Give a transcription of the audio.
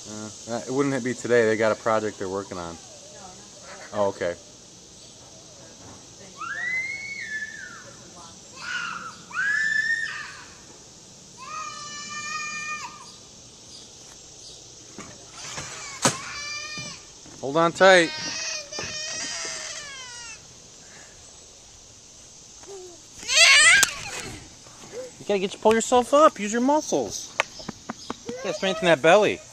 It wouldn't be today. They got a project they're working on. Oh, okay. Hold on tight. You gotta pull yourself up. Use your muscles. You gotta strengthen that belly.